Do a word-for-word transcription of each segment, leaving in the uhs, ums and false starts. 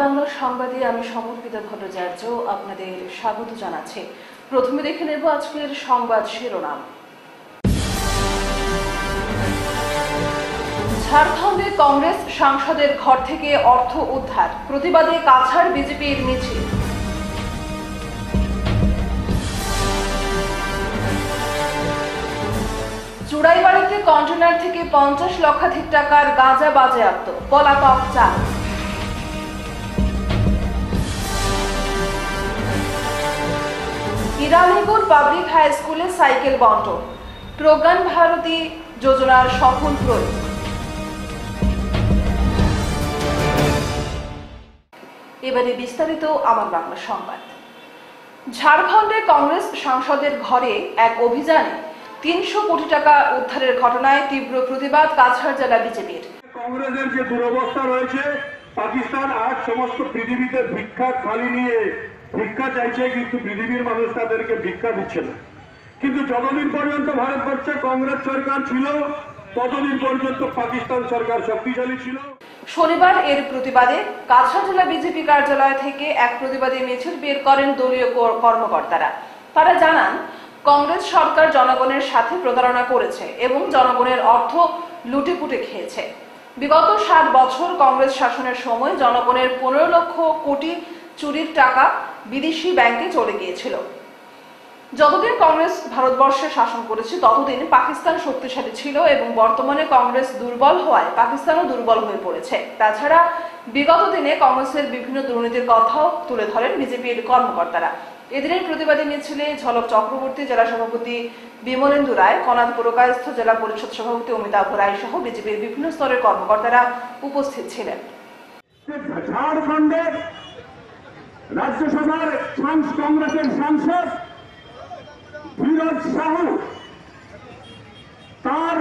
বাংলা সংবাদে আমি সমর্পিত ভট্টাচার্য আপনাদের স্বাগত জানাচ্ছি। প্রথমে দেখে নেব আজকের সংবাদ শিরোনাম। ঝাড়খণ্ডে কংগ্রেস সাংসদের ঘর থেকে অর্থ উদ্ধার, প্রতিবাদে কাছাড় বিজেপির মিছিল। চুড়াইবাড়িতে কন্টেনার থেকে পঞ্চাশ লক্ষাধিক টাকার গাঁজা বাজেয়াপ্ত, পলাতক চার। ইরানীপুর পাবলিক হাই স্কুলে সাইকেল বন্টন, প্রজ্ঞান ভারতী যোজনার সফল প্রয়োগ। এবারে বিস্তারিত আমার বাংলা সংবাদ। ঝাড়খণ্ডে কংগ্রেস সাংসদের ঘরে এক অভিযানে তিনশো কোটি টাকা উদ্ধারের ঘটনায় তীব্র প্রতিবাদ কাছাড় জেলা বিজেপির। কংগ্রেসের যে দুরবস্থা রয়েছে, পাকিস্তান আজ সমস্ত পৃথিবীতে ভিক্ষা থালি নিয়ে ভিক্ষা চাইছে, কিন্তু পৃথিবীর মানুষ তাদেরকে ভিক্ষা দিচ্ছে না। কিন্তু যতদিন পর্যন্ত ভারতবর্ষে কংগ্রেস সরকার ছিল ততদিন পর্যন্ত পাকিস্তান সরকার শক্তিশালী ছিল। শনিবার এর প্রতিবাদে কাছাড় জেলা বিজেপি কার্যালয় থেকে এক প্রতিবাদী মিছিল বের করেন দলীয় কর্মকর্তারা। তারা জানান, কংগ্রেস সরকার জনগণের সাথে প্রতারণা করেছে এবং জনগণের অর্থ লুটেপুটে খেয়েছে। বিগত ষাট বছর কংগ্রেস শাসনের সময় জনগণের পনেরো লক্ষ কোটি চুরির টাকা বিদেশি ব্যাংকে চলে গিয়েছিল। যতদিন কংগ্রেস ভারতবর্ষে শাসন করেছে ততদিন পাকিস্তান শক্তিশালী ছিল এবং বর্তমানে কংগ্রেস দুর্বল হওয়ায় পাকিস্তানও দুর্বল হয়ে পড়েছে। তাছাড়া বিগত দিনে কংগ্রেসের বিভিন্ন দুর্নীতির কথাও তুলে ধরেন বিজেপির কর্মকর্তারা। এদিনের প্রতিবাদী মিছিলে ঝলক চক্রবর্তী, জেলা সভাপতি বিমলেন্দু রায়, কনাদ পুরকায়স্থ জেলা পরিষদ সভাপতি অমিতাভ রায় সহ বিজেপির বিভিন্ন স্তরের কর্মকর্তারা উপস্থিত ছিলেন। ঝাড়খণ্ডের রাজ্যসভার কংগ্রেসের সাংসদ ফিরোজ সাহু তার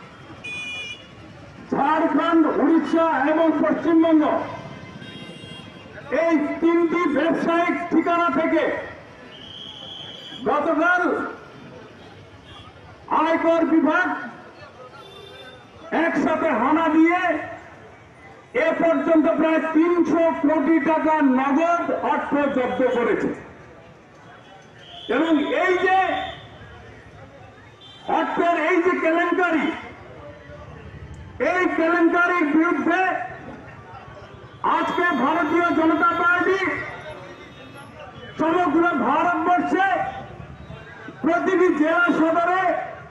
ঝাড়খণ্ড, উড়িষ্যা এবং পশ্চিমবঙ্গ এই তিনটি ব্যবসায়িক ঠিকানা থেকে গতকাল আয়কর বিভাগ একসাথে হানা দিয়ে এ পর্যন্ত প্রায় তিনশো কোটি টাকা নগদ অর্থ জব্দ করেছে। এবং এই যে অর্থের এই যে কেলেঙ্কারি, এই কেলেঙ্কারির বিরুদ্ধে আজকে ভারতীয় জনতা পার্টি সমগ্র ভারতবর্ষে প্রতিটি জেলা সদরে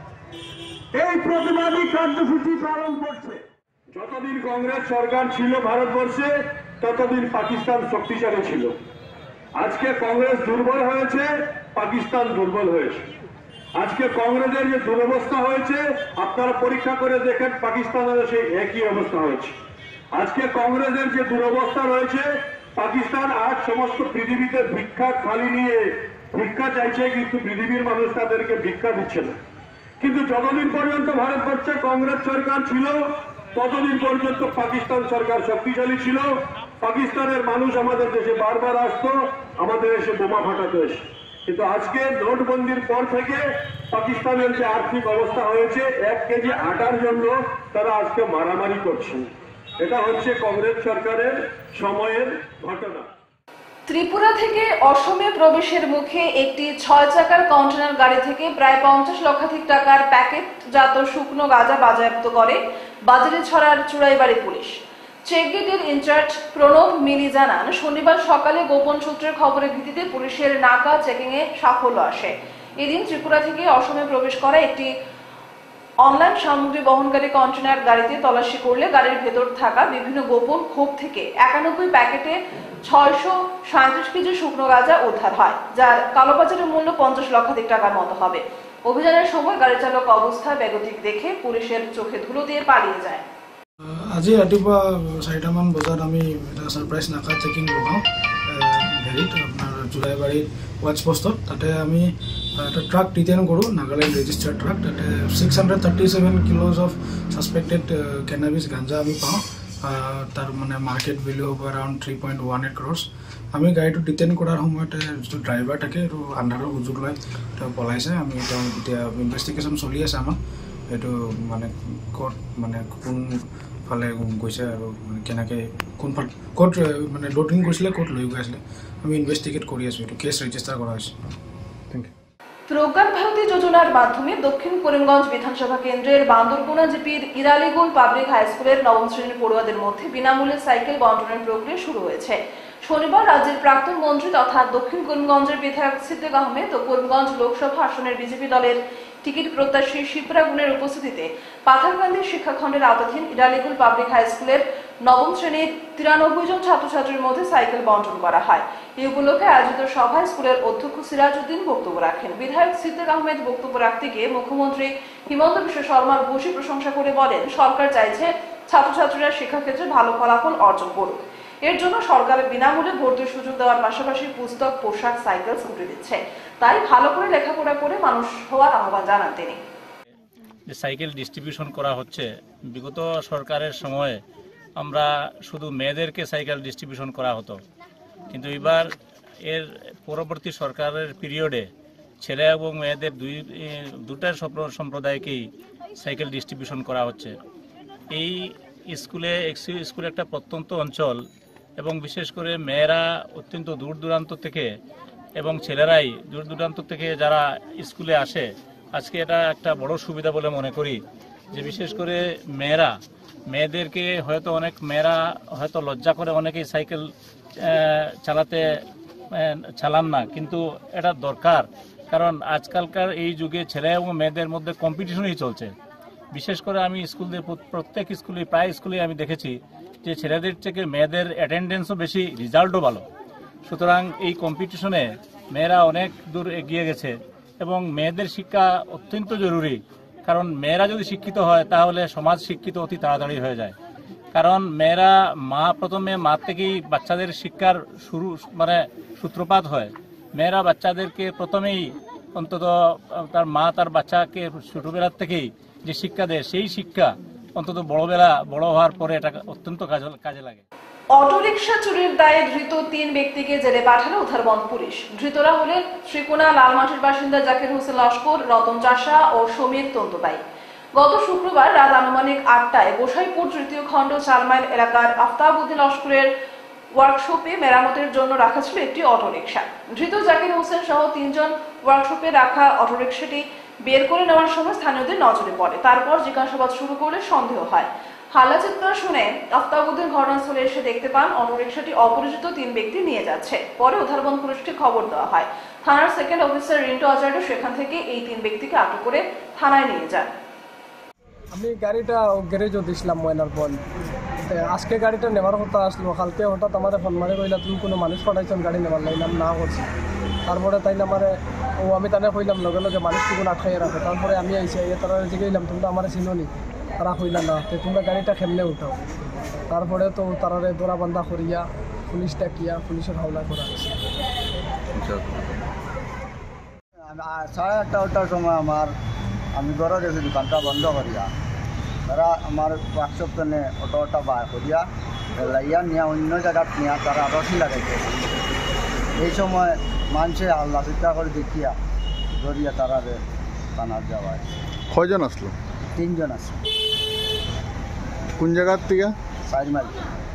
এই প্রতিবাদী কার্যসূচি পালন করছে। যতদিন কংগ্রেস সরকার ছিল ভারতবর্ষে ততদিন পাকিস্তান শক্তিশালী ছিল। আজকে কংগ্রেস দুর্বল হয়েছে, পাকিস্তান দুর্বল হয়েছে। আজকে কংগ্রেসের যে দুরবস্থা হয়েছে আপনারা পরীক্ষা করে দেখেন, পাকিস্তানের সেই একই অবস্থা হয়েছে। আজকে কংগ্রেসের যে দুরবস্থা রয়েছে, পাকিস্তান আজ সমস্ত পৃথিবীতে ভিক্ষা থালি নিয়ে ভিক্ষা চাইছে, কিন্তু পৃথিবীর মানুষ তাদেরকে ভিক্ষা দিচ্ছে না। কিন্তু যতদিন পর্যন্ত ভারতবর্ষে কংগ্রেস সরকার ছিল ততদিন পর্যন্ত পাকিস্তান সরকার শক্তিশালী ছিল। পাকিস্তানের মানুষ আমাদের দেশে বারবার আসতো, আমাদের এসে বোমা ফাটাতে এসে। কিন্তু আজকে নোটবন্দির পর থেকে পাকিস্তানের যে আর্থিক অবস্থা হয়েছে, এক কেজি আটার জন্য তারা আজকে মারামারি করছে। এটা হচ্ছে কংগ্রেস সরকারের সময়ের ঘটনা। ত্রিপুরা থেকে অসমে প্রবেশের মুখে একটি ছয় চাকার কন্টেনার গাড়ি থেকে প্রায় পঞ্চাশ লক্ষাধিক টাকার প্যাকেটজাত শুকনো গাঁজা বাজেয়াপ্ত করে বাজারে ছড়ার চুড়াইবাড়ি পুলিশ। চেকগেটের ইনচার্জ প্রণব মিলি জানান, শনিবার সকালে গোপন সূত্রের খবরের ভিত্তিতে পুলিশের নাকা চেকিং এ সাফল্য আসে। এদিন ত্রিপুরা থেকে অসমে প্রবেশ করা একটি অনলাইন সামগ্রী বহনকারী কন্টেনার গাড়িতে তল্লাশি করলে গাড়ির ভেতর থাকা বিভিন্ন গোপন খোপ থেকে একানব্বই প্যাকেটে ছয়শো সাঁত্রিশ কেজি শুকনো গাঁজা উদ্ধার হয়, যার কালোবাজারের মূল্য পঞ্চাশ লক্ষাধিক টাকার মতো হবে। অভিযানের সময় গাড়ি চালক অবস্থা বেগতিক দেখে পুলিশের চোখে ধুলো দিয়ে পালিয়ে যায়। আজি ৰাতিপুৱা চাৰিটামান বজাত আমি এটা ছাৰপ্ৰাইজ নাকা চেকিং বহাওঁ হেৰিত আপোনাৰ চুড়াইবাড়িত ৱাচ পোষ্টত। তাতে আমি এটা ট্ৰাক ডিটেইন কৰোঁ, নাগালেণ্ড ৰেজিষ্টাৰ্ড ট্ৰাক। তাতে six hundred thirty seven kilos of suspected cannabis ganja আমি পাওঁ। তাৰ মানে মাৰ্কেট ভেলু হ'ব around three point one eight crores. আমি গাড়ীটো ডিটেইন কৰাৰ সময়তে যিটো ড্ৰাইভাৰ থাকে এইটো আন্ধাৰৰ সুযোগ লৈ তেওঁ পলাইছে। আমি তেওঁ এতিয়া ইনভেষ্টিগেশ্যন চলি আছে আমাৰ, এইটো মানে ক'ত মানে কোন ফালে গৈছে আৰু মানে কেনেকৈ কোনফাল ক'ত মানে লোডিং কৰিছিলে ক'ত লৈ গৈ আছিলে আমি ইনভেষ্টিগেট কৰি আছোঁ এইটো কেছ ৰেজিষ্টাৰ কৰা হৈছে থ্যাংক ইউ প্রজ্ঞান ভারতী যোজনার মাধ্যমে দক্ষিণ করিমগঞ্জ বিধানসভা কেন্দ্রের বান্দরকোনা জিপির ইরালিগোল পাবলিক হাই স্কুলের নবম শ্রেণীর পড়ুয়াদের মধ্যে বিনামূল্যে সাইকেল বন্টনের প্রক্রিয়া শুরু হয়েছে। শনিবার রাজ্যের প্রাক্তন মন্ত্রী তথা দক্ষিণ করিমগঞ্জের বিধায়ক সিদ্দিক আহমেদ ও করিমগঞ্জ লোকসভা আসনের বিজেপি দলের টিকিট প্রত্যাশী শিপ্রা গুণের উপস্থিতিতে পাথারকান্দি শিক্ষাখণ্ডের আওতাধীন ইরালিগোল পাবলিক হাই স্কুলের নবম শ্রেণীর তিরানব্বই জন ছাত্রছাত্রীর মধ্যে সাইকেল বন্টন করা হয়। এই উপলক্ষে আয়োজিত সভায় স্কুলের অধ্যক্ষ সিরাজউদ্দিন বক্তব্য রাখেন। বিধায়ক সিদ্দিক আহমেদ বক্তব্য রাখতে গিয়ে মুখ্যমন্ত্রী হিমন্ত বিশ্ব শর্মার ভূয়সী প্রশংসা করে বলেন, সরকার চাইছে ছাত্রছাত্রীরা শিক্ষাক্ষেত্রে ভালো ফলাফল অর্জন করুক। এর জন্য সরকারের বিনামূল্যে ভর্তির সুযোগ দেওয়ার পাশাপাশি পুস্তক, পোশাক, সাইকেল, স্কুটি দিচ্ছে। তাই ভালো করে লেখাপড়া করে মানুষ হওয়ার আহ্বান জানান তিনি। সাইকেল ডিস্ট্রিবিউশন করা হচ্ছে, বিগত সরকারের সময়ে আমরা শুধু মেয়েদেরকে সাইকেল ডিস্ট্রিবিউশন করা হতো, কিন্তু এবার এর পরবর্তী সরকারের পিরিয়ডে ছেলে এবং মেয়েদের দুই দুটার সম্প্রদায়কেই সাইকেল ডিস্ট্রিবিউশন করা হচ্ছে। এই স্কুলে স্কুল একটা প্রত্যন্ত অঞ্চল এবং বিশেষ করে মেয়েরা অত্যন্ত দূর দূরান্ত থেকে এবং ছেলেরাই দূর দূরান্ত থেকে যারা স্কুলে আসে, আজকে এটা একটা বড় সুবিধা বলে মনে করি যে বিশেষ করে মেয়েরা মেয়েদেরকে হয়তো অনেক মেয়েরা হয়তো লজ্জা করে অনেকেই সাইকেল চালাতে চালান না, কিন্তু এটা দরকার, কারণ আজকালকার এই যুগে ছেলে এবং মেয়েদের মধ্যে কম্পিটিশনই চলছে। বিশেষ করে আমি স্কুলে প্রত্যেক স্কুলে প্রায় স্কুলে আমি দেখেছি যে ছেলেদের থেকে মেয়েদের অ্যাটেন্ডেন্সও বেশি, রেজাল্টও ভালো। সুতরাং এই কম্পিটিশনে মেয়েরা অনেক দূর এগিয়ে গেছে এবং মেয়েদের শিক্ষা অত্যন্ত জরুরি, কারণ মেয়েরা যদি শিক্ষিত হয় তাহলে সমাজ শিক্ষিত অতি তাড়াতাড়ি হয়ে যায়। কারণ মেয়েরা মা প্রথমে মা থেকেই বাচ্চাদের শিক্ষার শুরু মানে সূত্রপাত হয়। মেয়েরা বাচ্চাদেরকে প্রথমেই অন্তত তার মা তার বাচ্চাকে ছোটবেলার থেকেই যে শিক্ষা দেয় সেই শিক্ষা অন্তত বড়বেলা বড় হওয়ার পরে এটা অত্যন্ত কাজে লাগে। অটোরিকশা চুরির দায়ে ধৃত তিন ব্যক্তিকে জেলে পাঠালো উদ্ধারবন পুলিশ। ধৃতরা হলেন শ্রীকোনা লালমাটির বাসিন্দা জাকির হোসেন লস্কর, রতন চাষা ও সমীর তন্তুবাই। গত শুক্রবার রাত আনুমানিক আটটায় গোসাইপুর তৃতীয় খণ্ড চারমাইল এলাকার আফতাবউদ্দিন লস্করের ওয়ার্কশপে মেরামতের জন্য রাখা ছিল একটি অটোরিকশা। ধৃত জাকির হোসেন সহ তিনজন ওয়ার্কশপে রাখা অটোরিকশাটি বের করে নেওয়ার সময় স্থানীয়দের নজরে পড়ে। তারপর জিজ্ঞাসাবাদ শুরু করলে সন্দেহ হয়। হাল্লা চিৎকার শুনে আফতাবউদ্দিন ঘটনাস্থলে এসে দেখতে পান অটোরিকশাটি অপরিচিত তিন ব্যক্তি নিয়ে যাচ্ছে। পরে উদ্ধারবন পুলিশকে খবর দেওয়া হয়। থানার সেকেন্ড অফিসার রিন্টু আচার্য সেখান থেকে এই তিন ব্যক্তিকে আটক করে থানায় নিয়ে যান। আমি গাড়িটা গ্যারেজও দিয়েছিলাম ময়নার পর। আজকে গাড়িটা নেওয়ার কথা আসলো, কালকে হঠাৎ আমাদের ফোন মারে কইলা তুমি কোনো মানুষ পাঠাইছেন গাড়ি নেওয়ার লাইলাম না করছি। তারপরে তাই আমার ও আমি তানে কইলাম লগে লগে মানুষটুকু আটকাইয়া রাখো। তারপরে আমি আইসি তারা জিগাইলাম তোমরা আমার চিনি, তারা কইলা না, তো তোমরা গাড়িটা কেমনে উঠাও। তারপরে তো তারারে দোরা বান্ধা করিয়া পুলিশ ডাকিয়া পুলিশের হাওলা করা হয়েছে। সাড়ে আটটা আটটার সময় আমার আমি ঘরে গেছি দোকানটা বন্ধ করিয়া, তারা আমার ওয়ার্কশপ টেনে অটো অটো বার করিয়া লাইয়া নিয়ে অন্য জায়গাত নিয়ে তারা রশি লাগাইছে। এই সময় মানুষে আল্লাহ চিন্তা করে দেখিয়া ধরিয়া তারারে থানার যাওয়ায়। কয়জন আসলো? তিনজন আছে। কোন জায়গার থেকে? চার মাইল।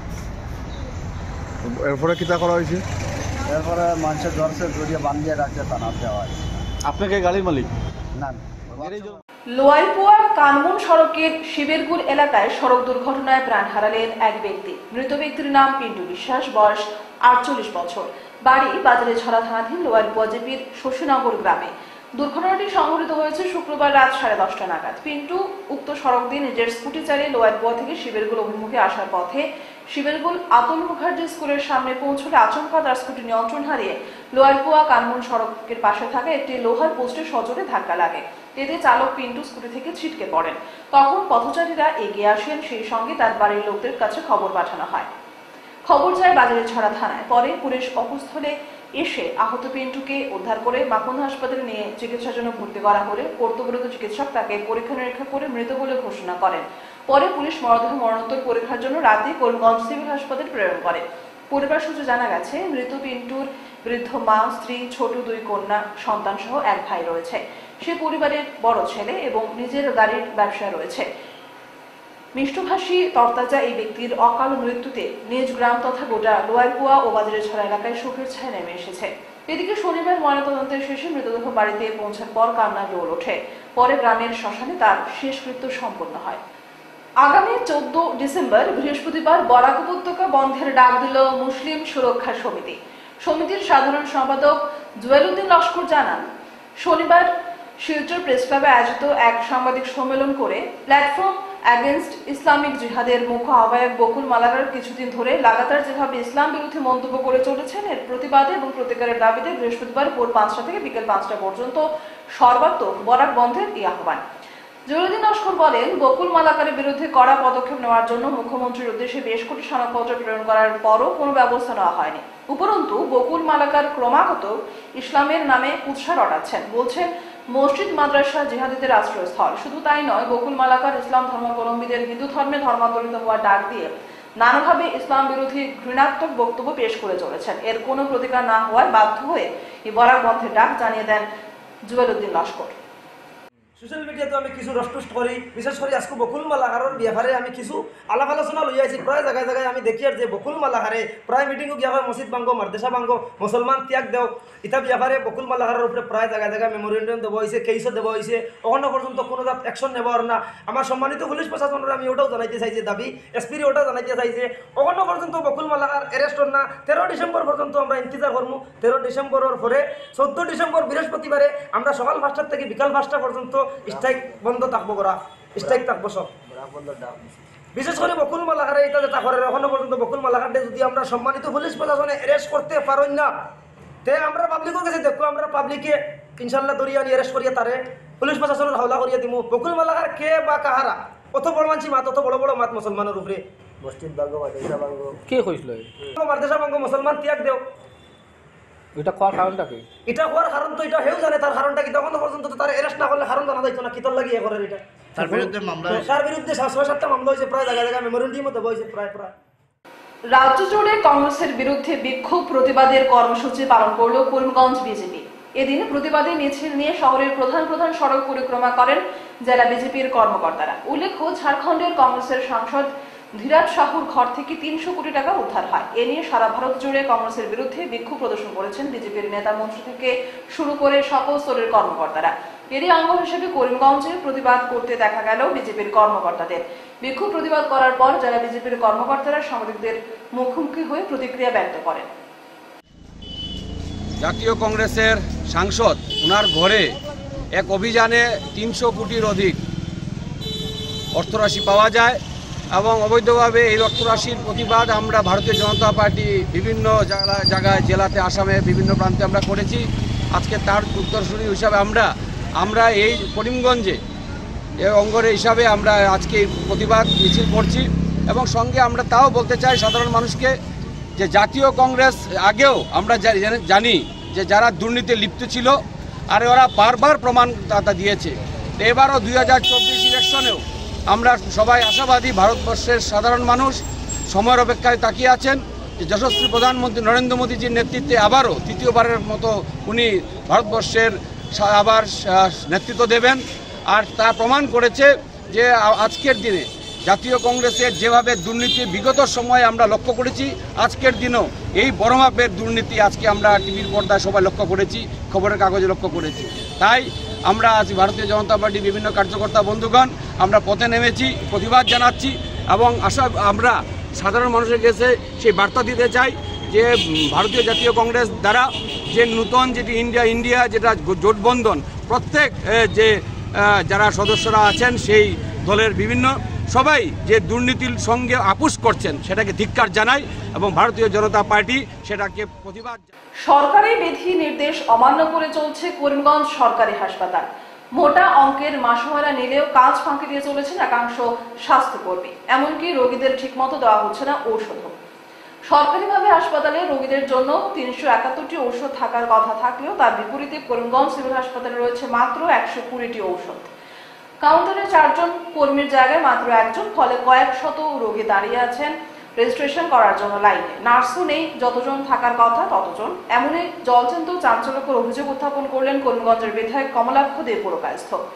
এরপরে কিতা করা হয়েছে? এরপরে মানুষের ধরছে ধরিয়া বান্ধিয়ে রাখছে থানার যাওয়ায়। আপনি কে গাড়ির মালিক? না। লোয়াইপুয়া কানমুন সড়কের শিবেরগুল এলাকায় সড়ক দুর্ঘটনায় প্রাণ হারালেন এক ব্যক্তি। মৃত ব্যক্তির নাম পিন্টু বিশ্বাস, বয়স আটচল্লিশ বছর, বাড়ি বাজারে ছড়া থানাধীন লোয়াইপুয়া জিপির শশীনগর গ্রামে। দুর্ঘটনাটি সংঘটিত হয়েছে শুক্রবার রাত সাড়ে দশটা নাগাদ। পিন্টু উক্ত সড়ক দিয়ে নিজের স্কুটি চালিয়ে লোয়াইপুয়া থেকে শিবেরগুল অভিমুখে আসার পথে শিবেরগুল আতুল মুখার্জি স্কুলের সামনে পৌঁছলে আচমকা তার স্কুটি নিয়ন্ত্রণ হারিয়ে লোয়াইপুয়া কানমুন সড়কের পাশে থাকা একটি লোহার পোস্টে সজোরে ধাক্কা লাগে। এতে চালক পিন্টু স্কুটি থেকে ছিটকে পড়েন। তখন পথচারীরা এগিয়ে আসেন, সেই সঙ্গে তার বাড়ির লোকদের কাছে খবর পাঠানো হয়। খবর যায় বাজারে ছড়া থানায়। পরে পুলিশ অকুস্থলে এসে আহত পিন্টুকে উদ্ধার করে মাকুন্দ হাসপাতালে নিয়ে চিকিৎসার জন্য ভর্তি করা হলে কর্তব্যরত চিকিৎসক তাকে পরীক্ষা নিরীক্ষা করে মৃত বলে ঘোষণা করেন। পরে পুলিশ মরদেহ মরণোত্তর পরীক্ষার জন্য রাতে করিমগঞ্জ সিভিল হাসপাতালে প্রেরণ করে। পরিবার সূত্রে জানা গেছে, মৃত পিন্টুর বৃদ্ধ মা, স্ত্রী, ছোট দুই কন্যা সন্তান সহ এক ভাই রয়েছে। সে পরিবারের বড় ছেলে এবং নিজের গাড়ির ব্যবসা রয়েছে। মিষ্টভাষী তরতাজা এই ব্যক্তির অকাল মৃত্যুতে নিজ গ্রাম তথা গোটা লোয়ারকুয়া ও বাজারেছড়া এলাকায় শোকের ছায়া নেমে এসেছে। এদিকে শনিবার ময়নাতদন্তের শেষে মৃতদেহ বাড়িতে পৌঁছার পর কান্নার রোল ওঠে। পরে গ্রামের শ্মশানে তার শেষকৃত্য সম্পন্ন হয়। আগামী চোদ্দ ডিসেম্বর বৃহস্পতিবার বরাক উপত্যকা বন্ধের ডাক দিল মুসলিম সুরক্ষা সমিতি। সমিতির সাধারণ সম্পাদক জুয়েলউদ্দিন লস্কর জানান, শনিবার শিলচর প্রেস ক্লাবে আয়োজিত এক সাংবাদিক সম্মেলন করে প্ল্যাটফর্ম অ্যাগেনস্ট ইসলামিক জিহাদের মুখ্য আহ্বায়ক বকুল মালাকার কিছুদিন ধরে লাগাতার যেভাবে ইসলাম বিরোধী মন্তব্য করে চলেছেন এর প্রতিবাদে এবং প্রতিকারের দাবিতে বৃহস্পতিবার ভোর পাঁচটা থেকে বিকেল পাঁচটা পর্যন্ত সর্বাত্মক বরাক বন্ধের এই আহ্বান। জুয়েলউদ্দিন লস্কর বলেন, বকুল মালাকারের বিরুদ্ধে কড়া পদক্ষেপ নেওয়ার জন্য মুখ্যমন্ত্রীর উদ্দেশ্যে বেশ কোটি স্মারকপত্র প্রেরণ করার পরও কোনো ব্যবস্থা নেওয়া হয়নি। উপরন্তু বকুল মালাকার ক্রমাগত ইসলামের নামে উৎসাহ রটাচ্ছেন, বলছেন মসজিদ মাদ্রাসা জিহাদিদের আশ্রয়স্থল। শুধু তাই নয়, বকুল মালাকার ইসলাম ধর্মাবলম্বীদের হিন্দু ধর্মে ধর্মান্তরিত হওয়ার ডাক দিয়ে নানাভাবে ইসলাম বিরোধী ঘৃণাত্মক বক্তব্য পেশ করে চলেছেন। এর কোনো প্রতিকার না হওয়ায় বাধ্য হয়ে এই বরাক বন্ধের ডাক জানিয়ে দেন জুয়েলউদ্দিন লস্কর। সোশ্যাল মিডিয়াতে আমি কিছু রষ্টুষ্ট করি, বিশেষ করে আজকে বকুল মালাকারের ব্যাপারে আমি কিছু আলাপ আলোচনা লই আছি। প্রায় জায়গায় জায়গায় আমি দেখি আর যে বকুল মালাকারে প্রায় মিটিংও গিয়া হয় মসজিদ ভাঙ্গো, মাদ্রাসা ভাঙ্গো, মুসলমান ত্যাগ দেও, ইটা ব্যাপারে বকুল মালাকারের উপরে প্রায় জায়গায় জায়গায় মেমোরেন্ডাম দেওয়া হয়েছে, কেসও দেওয়া হয়েছে। ওখানে পর্যন্ত কোনো জাত অ্যাকশন নেবার না। আমার সম্মানিত পুলিশ প্রশাসনের আমি ওটাও জানাইতে চাই যে দাবি এসপির ওটাও জানাইতে চাই যে ওখানে পর্যন্ত বকুল মালাকার অ্যারেস্ট হন না। তেরো ডিসেম্বর পর্যন্ত আমরা ইন্তজার করবো। তেরো ডিসেম্বরের পরে চোদ্দ ডিসেম্বর বৃহস্পতিবারে আমরা সকাল পাঁচটার থেকে বিকাল পাঁচটা পর্যন্ত স্ট্রাইক বন্ধ থাকবো, করা স্ট্রাইক থাকবো সব। বিশেষ করে বকুল মালাকারে এটা যেটা করে এখনো পর্যন্ত বকুল মালাকারকে যদি আমরা সম্মানিত পুলিশ প্রশাসনে অ্যারেস্ট করতে পারেন না, তে আমরা পাবলিকের কাছে দেখো আমরা পাবলিকে ইনশাল্লাহ দরিয়া নিয়ে অ্যারেস্ট করিয়া তারে পুলিশ প্রশাসনের হাওলা করিয়া দিব। বকুল মালাকার কে বা কাহারা অত বড় মানছি মাত, অত বড় বড় মাত মুসলমানের উপরে মসজিদ ভাঙ্গো, মাদ্রাসা ভাঙ্গো, কে কইছিল মাদ্রাসা ভাঙ্গো, মুসলমান ত্যাগ দেও, এটা কোয়ার কারণটা কি? এটা কোয়ার কারণ তো এটা হেউ জানে তার কারণটা কি। তখন পর্যন্ত তো তার অ্যারেস্ট না করলে কারণ জানা যাইতো না কিতর লাগি এ করে। এটা তার বিরুদ্ধে মামলা, তার বিরুদ্ধে ছয় সাতটা মামলা হয়েছে, প্রায় জায়গায় জায়গায় মেমোরেন্ডামও দেওয়া হয়েছে প্রায় প্রায়। রাজ্য জুড়ে কংগ্রেসের বিরুদ্ধে বিক্ষোভ প্রতিবাদের কর্মসূচি পালন করল করিমগঞ্জ বিজেপি। এদিন প্রতিবাদী মিছিল নিয়ে শহরের প্রধান প্রধান সড়ক পরিক্রমা করেন জেলা বিজেপির কর্মকর্তারা। উল্লেখ্য, ঝাড়খণ্ডের কংগ্রেসের সাংসদ ধীরাজ সাহুর ঘর থেকে তিনশো কোটি টাকা উদ্ধার হয়। এ নিয়ে সারা ভারত জুড়ে কংগ্রেসের বিরুদ্ধে বিক্ষোভ প্রদর্শন করেছেন বিজেপির নেতা মন্ত্রী থেকে শুরু করে সকল স্তরের কর্মকর্তারা। এরই অঙ্গ হিসেবে করিমগঞ্জে প্রতিবাদ করতে দেখা গেল বিজেপির কর্মকর্তাদের। বিক্ষোভ প্রতিবাদ করার পর যারা বিজেপির কর্মকর্তারা সাংবাদিকদের মুখোমুখি হয়ে প্রতিক্রিয়া ব্যক্ত করেন। জাতীয় কংগ্রেসের সাংসদ ওনার ঘরে এক অভিযানে তিনশো কোটির অধিক অর্থরাশি পাওয়া যায় এবং অবৈধভাবে এই অর্থরাশির প্রতিবাদ আমরা ভারতীয় জনতা পার্টি বিভিন্ন জায়গায় জেলাতে, আসামে বিভিন্ন প্রান্তে আমরা করেছি। আজকে তার উত্তরসূরি হিসাবে আমরা আমরা এই করিমগঞ্জে অঙ্গরে হিসাবে আমরা আজকে প্রতিবাদ মিছিল করছি এবং সঙ্গে আমরা তাও বলতে চাই সাধারণ মানুষকে যে জাতীয় কংগ্রেস আগেও আমরা জানি যে যারা দুর্নীতি লিপ্ত ছিল আর ওরা বারবার প্রমাণ দিয়েছে। এবারও দুই হাজার চব্বিশ ইলেকশনেও আমরা সবাই আশাবাদী, ভারতবর্ষের সাধারণ মানুষ সময়ের অপেক্ষায় তাকিয়ে আছেন যে যশস্বী প্রধানমন্ত্রী নরেন্দ্র মোদীজির নেতৃত্বে আবারও তৃতীয়বারের মতো উনি ভারতবর্ষের আবার নেতৃত্ব দেবেন। আর তা প্রমাণ করেছে যে আজকের দিনে জাতীয় কংগ্রেসের যেভাবে দুর্নীতি বিগত সময়ে আমরা লক্ষ্য করেছি, আজকের দিনও এই বড় মাপের দুর্নীতি আজকে আমরা টিভির পর্দায় সবাই লক্ষ্য করেছি, খবরের কাগজে লক্ষ্য করেছি। তাই আমরা আজ ভারতীয় জনতা পার্টির বিভিন্ন কার্যকর্তা বন্ধুগণ আমরা পথে নেমেছি, প্রতিবাদ জানাচ্ছি এবং আশা আমরা সাধারণ মানুষের কাছে সেই বার্তা দিতে চাই যে ভারতীয় জাতীয় কংগ্রেস দ্বারা যে নূতন যেটি ইন্ডিয়া ইন্ডিয়া যেটা জোটবন্ধন, প্রত্যেক যে যারা সদস্যরা আছেন সেই দলের বিভিন্ন সবাই যে দুর্নীতির সঙ্গে আপোষ করছেন সেটাকে ধিক্কার জানায় এবং ভারতীয় জনতা পার্টি সেটাকে প্রতিবাদ। সরকারি বিধি নির্দেশ অমান্য করে চলছে করিমগঞ্জ সরকারি হাসপাতাল। মোটা অঙ্কের মাসোহারা নিলেও কাজ ফাঁকি দিয়ে চলেছেন একাংশ স্বাস্থ্যকর্মী, এমনকি রোগীদের ঠিকমতো দেওয়া হচ্ছে না ঔষধও। সরকারিভাবে হাসপাতালে রোগীদের জন্য তিনশো একাত্তরটি ঔষধ থাকার কথা থাকলেও তার বিপরীতে করিমগঞ্জ সিভিল হাসপাতালে রয়েছে মাত্র একশো কুড়িটি ঔষধ। কাউন্টারে চারজন কর্মীর জায়গায় মাত্র একজন, ফলে কয়েক শত রোগী দাঁড়িয়ে আছেন রেজিস্ট্রেশন করার জন্য লাইনে। নার্সও নেই যতজন থাকার কথা ততজন। এমনই জলচন্ত চাঞ্চল্যকর অভিযোগ উত্থাপন করলেন করিমগঞ্জের বিধায়ক কমলাক্ষ দে পুরকায়স্থ।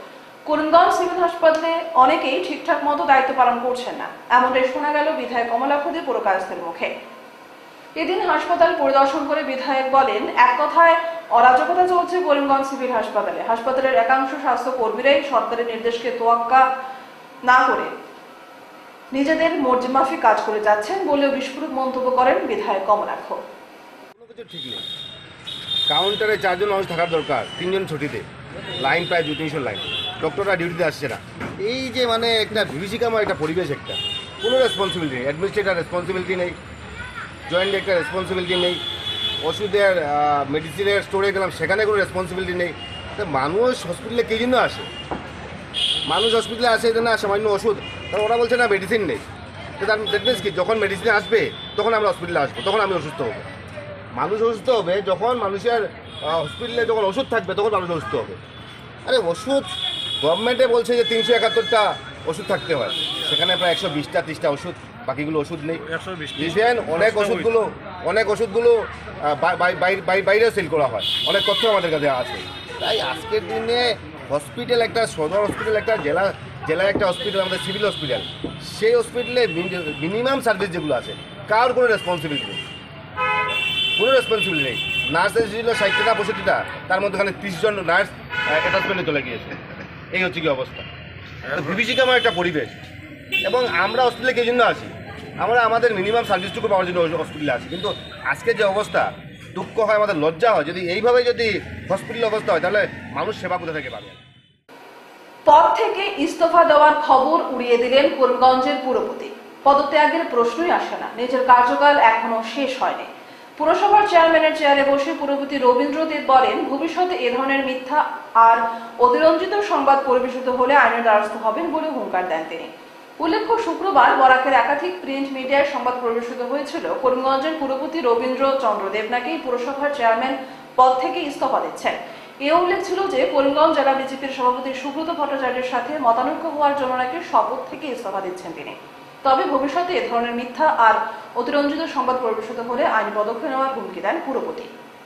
করিমগঞ্জ সিভিল হাসপাতালে অনেকেই ঠিকঠাক মতো দায়িত্ব পালন করছেন না, এমনটাই শোনা গেল বিধায়ক কমলাক্ষদে পুরকায়স্থের মুখে। এদিন হাসপাতাল পরিদর্শন করে বিধায়ক বলেন, এক কথায় অরাজকতা চলছে করিমগঞ্জ সিভিল হাসপাতালে। হাসপাতালের একাংশ স্বাস্থ্য কর্মীরাই সরকারের নির্দেশকে তোয়াক্কা না করে নিজেদের মর্জি মাফিক কাজ করে যাচ্ছেন বলেও বিস্ফোরক মন্তব্য করেন বিধায়ক কমলাক্ষ। ঠিক নেই, কাউন্টারে চারজন মানুষ থাকার দরকার, তিনজন ছুটিতে, লাইন প্রায় দু তিনশো লাইন, ডক্টররা ডিউটিতে আসছে না। এই যে মানে একটা বিভীষিকাময় একটা পরিবেশ, একটা কোনো রেসপন্সিবিলিটি নেই, অ্যাডমিনিস্ট্রেটার রেসপন্সিবিলিটি নেই, জয়েন্ট একটা রেসপন্সিবিলিটি নেই, ওষুধের মেডিসিনের স্টোরে গেলাম সেখানে কোনো রেসপন্সিবিলিটি নেই। মানুষ হসপিটালে কে জন্য আসে? মানুষ হসপিটালে আসে না সামান্য ওষুধ, কারণ ওরা বলছে না মেডিসিন নেই। তো তার দ্যাট মিনস কি, যখন মেডিসিন আসবে তখন আমরা হসপিটালে আসবো, তখন আমি অসুস্থ হবো। মানুষ অসুস্থ হবে যখন মানুষের হসপিটালে যখন ওষুধ থাকবে তখন মানুষ অসুস্থ হবে। আরে ওষুধ গভর্নমেন্টে বলছে যে তিনশো একাত্তরটা ওষুধ থাকতে হয়, সেখানে প্রায় একশো বিশটা ত্রিশটা ওষুধ, বাকিগুলো ওষুধ নেই। ইভেন অনেক ওষুধগুলো অনেক ওষুধগুলো বাইরেও সেল করা হয়, অনেক তথ্য আমাদের কাছে আছে। তাই আজকের দিনে হসপিটাল, একটা সদর হসপিটাল, একটা জেলা জেলার একটা হসপিটাল, আমাদের সিভিল হসপিটাল, সেই হসপিটালে মিনিমাম সার্ভিস যেগুলো আছে কার কোনো রেসপন্সিবিলিটি নেই, কোনো রেসপন্সিবিলিটি নেই। নার্সের ছিল ষাটটা পঁয়ষট্টিটা, তার মধ্যে ওখানে ত্রিশ জন নার্স অ্যাটাচমেন্টে চলে গিয়েছে। এই হচ্ছে কি অবস্থা, বিভীষিকাময় একটা পরিবেশ। এবং আমরা হসপিটালে কে জন্য আসি? আমরা আমাদের মিনিমাম সার্ভিসটুকু পাওয়ার জন্য হসপিটালে আসি। কিন্তু আজকে যে অবস্থা, দুঃখ হয়, আমাদের লজ্জা হয়। যদি এইভাবে যদি হসপিটালের অবস্থা হয় তাহলে মানুষ সেবা কোথা থেকে পাবে? পদ থেকে ইস্তফা দেওয়ার খবর উড়িয়ে দিলেন করিমগঞ্জের পুরপতি। পদত্যাগের প্রশ্নই আসে না, নিজের কার্যকাল এখনো শেষ হয়নি। পুরসভার চেয়ারম্যানের চেয়ারে বসে পুরপতি রবীন্দ্র দেব বলেন, ভবিষ্যতে এ ধরনের মিথ্যা আর অতিরঞ্জিত সংবাদ পরিবেশিত হলে আইনের দ্বারস্থ হবেন বলে হুঙ্কার দেন তিনি। উল্লেখ্য, শুক্রবার বরাকের একাধিক প্রিন্ট মিডিয়ায় সংবাদ পরিবেশিত হয়েছিল করিমগঞ্জের পুরপতি রবীন্দ্র চন্দ্র দেব নাকি পুরসভার চেয়ারম্যান পদ থেকে ইস্তফা দিচ্ছেন। এ উল্লেখ ছিল যে করিমগঞ্জ জেলা বিজেপির সভাপতি সুব্রত ভট্টাচার্যের সাথে মতানৈক্য হওয়ার জন্য নাকি শপথ থেকে ইস্তফা দিচ্ছেন তিনি। তবে ভবিষ্যতে এ ধরনের মিথ্যা আর অতিরঞ্জিত সংবাদ পরিবেশিত হলে আইনি পদক্ষেপ নেওয়ার হুমকি দেন পুরপতি।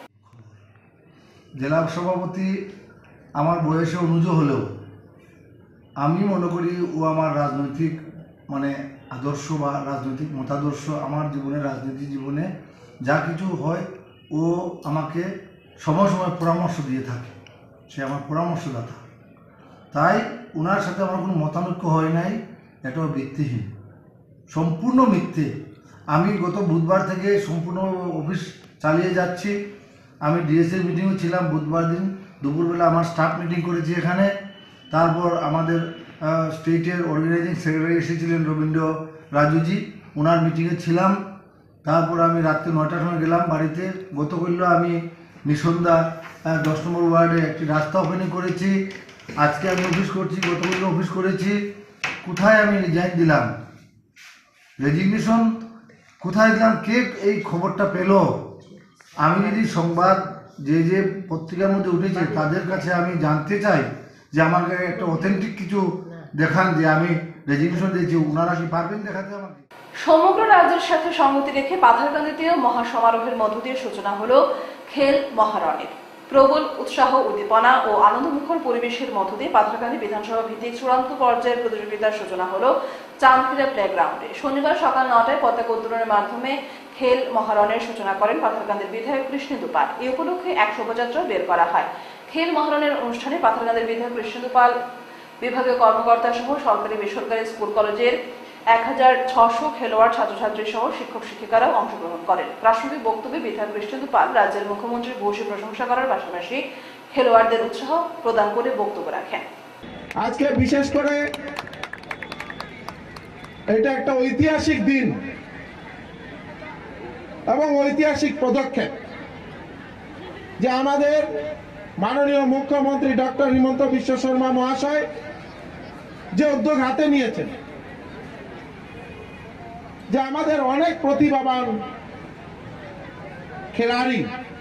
জেলা সভাপতি আমার বয়সে অনুজ হলেও আমি মনে করি ও আমার রাজনৈতিক মানে আদর্শ বা রাজনৈতিক মতাদর্শ, আমার জীবনে রাজনীতি জীবনে যা কিছু হয় ও আমাকে সময় সময় পরামর্শ দিয়ে থাকে, সে আমার পরামর্শদাতা। তাই ওনার সাথে আমার কোনো মতানৈক্য হয় নাই, এটাও ভিত্তিহীন, সম্পূর্ণ মিথ্যে। আমি গত বুধবার থেকে সম্পূর্ণ অফিস চালিয়ে যাচ্ছি। আমি ডিএসএর মিটিংও ছিলাম বুধবার দিন দুপুরবেলা, আমার স্টাফ মিটিং করেছি এখানে। তারপর আমাদের স্টেটের অর্গানাইজিং সেক্রেটারি এসেছিলেন রবীন্দ্র রাজুজি, ওনার মিটিংয়ে ছিলাম। তারপর আমি রাত্রে নয়টার সময় গেলাম বাড়িতে। গতকাল আমি নিঃসন্ধ্যা দশ নম্বর ওয়ার্ডে একটি রাস্তা ওপেনিং করেছি। আজকে আমি অফিস করছি, গতকাল অফিস করেছি। কোথায় আমি রিজাইন দিলাম, রেজিগনেশন কোথায় দিলাম, কে এই খবরটা পেল? আমি যদি সংবাদ যে যে পত্রিকার মধ্যে উঠেছে তাদের কাছে আমি জানতে চাই যে আমাকে একটা অথেন্টিক কিছু দেখান যে আমি রেজিগনেশন দিয়েছি, ওনারা কি পারবেন দেখাতে আমাকে? সমগ্র রাজ্যের সাথে সংগতি রেখে পাথারকান্দিতেও মহাসমারোহের মধ্য দিয়ে সূচনা হলো খেল মহারণের। প্রবল উৎসাহ, উদ্দীপনা ও আনন্দমুখর পরিবেশের মধ্য দিয়ে পাথারকান্দি বিধানসভা ভিত্তিক চূড়ান্ত পর্যায়ের প্রতিযোগিতার সূচনা হলো চাঁদখিরা প্লেগ্রাউন্ডে। শনিবার সকাল নটায় পতাকা উত্তোলনের মাধ্যমে খেল মহারণের সূচনা করেন পাথারকান্দির বিধায়ক কৃষ্ণেন্দু পাল। এই উপলক্ষে এক শোভাযাত্রা বের করা হয়। খেল মহারণের অনুষ্ঠানে পাথারকান্দির বিধায়ক কৃষ্ণেন্দু পাল, বিভাগীয় কর্মকর্তা সহ সরকারি বেসরকারি স্কুল কলেজের এক হাজার ছশো খেলোয়াড় ছাত্রছাত্রী সহ শিক্ষক শিক্ষিকারাও অংশগ্রহণ করেন। প্রাসঙ্গিক বক্তব্যে বিধায়ক কৃষ্ণেন্দু পাল রাজ্যের মুখ্যমন্ত্রীর ভূয়সী প্রশংসা করার পাশাপাশি খেলোয়াড়দের উৎসাহ প্রদান করে বক্তব্য রাখেন। আজকে বিশেষ করে এটা একটা ঐতিহাসিক দিন এবং ঐতিহাসিক পদক্ষেপ যে আমাদের মাননীয় মুখ্যমন্ত্রী ডক্টর হিমন্ত বিশ্ব শর্মা মহাশয় যে উদ্যোগ হাতে নিয়েছেন, যে আমাদের অনেক প্রতিভাবান খেলোয়াড়ি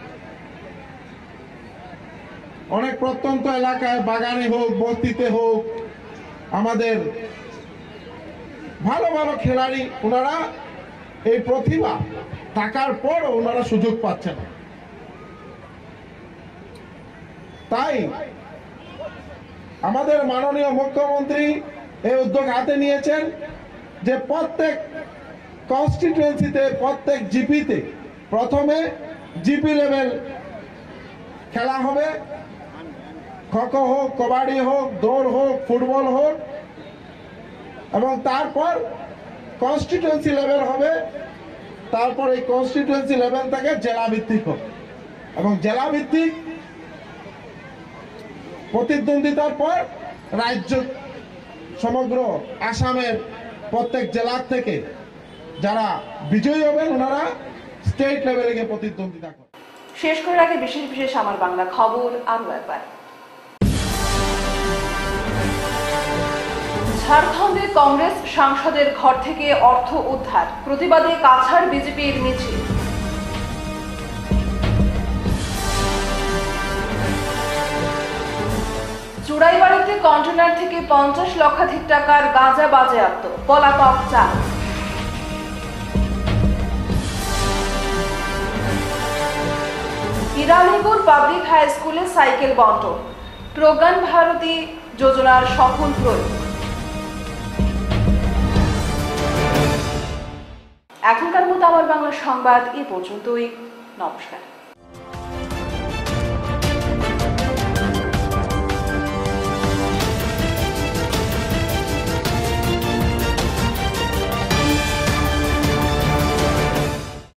অনেক প্রত্যন্ত এলাকায়, বাগানে হোক বস্তিতে হোক, আমাদের ভালো ভালো খেলোয়াড়ি, ওনারা এই প্রতিভা থাকার পর ওনারা সুযোগ পাচ্ছেন। তাই আমাদের মাননীয় মুখ্যমন্ত্রী এই উদ্যোগ হাতে নিয়েছেন যে প্রত্যেক কনস্টিটিউয়েন্সিতে প্রত্যেক জিপিতে প্রথমে জিপি লেভেল খেলা হবে, খোখো হোক, কবাডি হোক, দৌড় হোক, ফুটবল হোক, এবং তারপর কনস্টিটিউয়েন্সি লেভেল হবে। তারপর এই কনস্টিটিউয়েন্সি লেভেল থেকে জেলা ভিত্তিক হবে এবং জেলা ভিত্তিক প্রতিদ্বন্দ্বিতার পর রাজ্য সমগ্র আসামের প্রত্যেক জেলার থেকে যারা বিজয়ী হবেন ওনারা স্টেট লেভেলে গিয়ে প্রতিদ্বন্দ্বিতা করবেন। শেষ করার আগে বিশেষ বিশেষ আমার বাংলা খবর আরো একবার। ঝাড়খণ্ডে কংগ্রেস সাংসদের ঘর থেকে অর্থ উদ্ধার, প্রতিবাদে কাছাড় বিজেপির মিছিল। চুড়াইবাড়িতে কন্টেনার থেকে পঞ্চাশ লক্ষাধিক টাকার গাঁজা বাজেয়াপ্ত, পলাতক চালক। ইরানিগুড় পাবলিক হাই স্কুলে সাইকেল বন্টন, প্রজ্ঞান ভারতী যোজনার সফল প্রয়োগ। এখনকার মতো আমার বাংলা সংবাদ এ পর্যন্তই। নমস্কার।